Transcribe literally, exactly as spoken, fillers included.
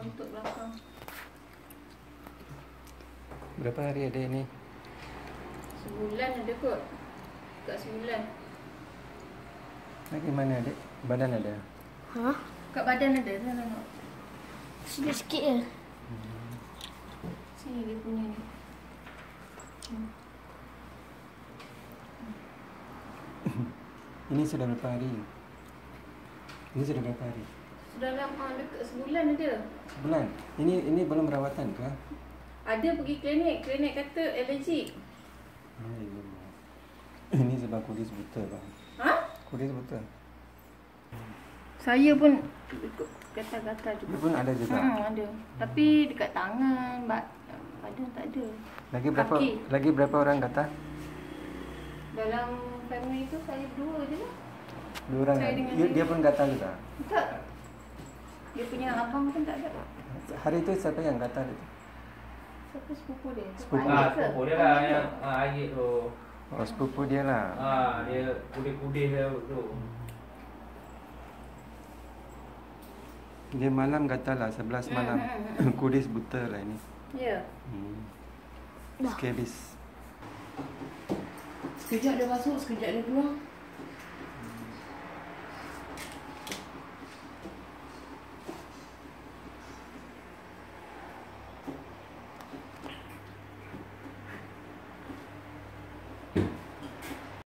Bontot belakang. Berapa hari ada ni? Sebulan ada kot. Kat sebulan. Lagi mana adik? Badan ada? Ha? Kat badan ada, saya tengok. Sikit-sikit je. Hmm. Sini dia punya ni. Hmm. Ini sudah berapa hari? Ini sudah berapa hari? Sudah lama, dekat sebulan ada. Sebulan? Ini ini belum perawatan ke? Ada pergi klinik, klinik kata alergik. Ini sebab kudis buta bang. Ha? Kudis buta. Saya pun ikut gatal-gatal juga. Dia pun ada juga. Hmm, ada. Tapi dekat tangan, badan tak ada. Lagi berapa? Kaki. Lagi berapa orang kata? Dalam family tu saya dua je lah. Dua orang. Saya Dia, dengan dia, dia. dia pun gatal juga. Tak. Dia punya abang pun tak ada. Hari itu siapa yang gatal itu? Siapa sepupu dia? Sepupu. Ayah Ah, ke? sepupu dia lah yang ah, air tu. Oh, sepupu dia lah. Ah, dia kudih-kudih dia tu. Dia malam gatal lah, sebelas malam. Kudis buta lah ini. Ya. Hmm. Dah. Skabis. Sekejap dia masuk, sekejap dia keluar.